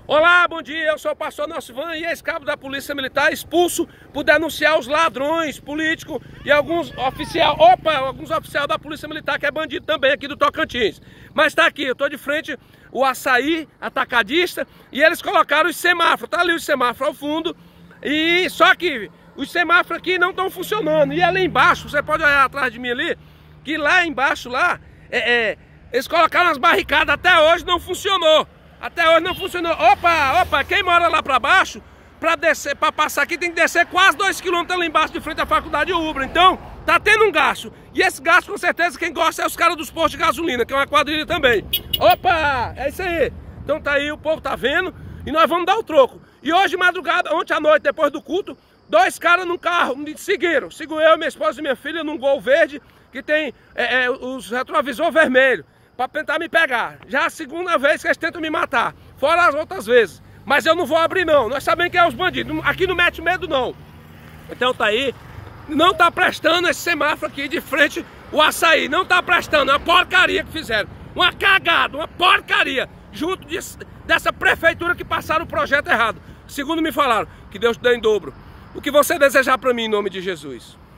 Olá, bom dia, eu sou o pastor Nocivan e ex-cabo da Polícia Militar expulso por denunciar os ladrões políticos e alguns oficiais da Polícia Militar que é bandido também aqui do Tocantins. Mas está aqui, eu estou de frente o Açaí Atacadista e eles colocaram os semáforos, tá ali os semáforos ao fundo e só que os semáforos aqui não estão funcionando. E ali embaixo, você pode olhar atrás de mim ali, que lá embaixo eles colocaram as barricadas, até hoje não funcionou. Até hoje não funcionou. Opa, quem mora lá pra baixo, pra passar aqui tem que descer quase 2 km lá embaixo de frente à faculdade Ubra. Então, tá tendo um gasto. E esse gasto, com certeza, quem gosta é os caras dos postos de gasolina, que é uma quadrilha também. Opa, é isso aí. Então tá aí, o povo tá vendo e nós vamos dar o troco. E hoje, madrugada, ontem à noite, depois do culto, 2 caras num carro me seguiram. Sigo eu, minha esposa e minha filha num Gol verde, que tem os retrovisor vermelho, para tentar me pegar. Já é a segunda vez que eles tentam me matar, fora as outras vezes. Mas eu não vou abrir não, nós sabemos quem é os bandidos, aqui não mete medo não. Então tá aí, não tá prestando esse semáforo aqui de frente o Açaí, não tá prestando, é uma porcaria que fizeram. Uma cagada, uma porcaria, junto dessa prefeitura que passaram o projeto errado. Segundo me falaram, que Deus te dê em dobro. O que você desejar para mim em nome de Jesus.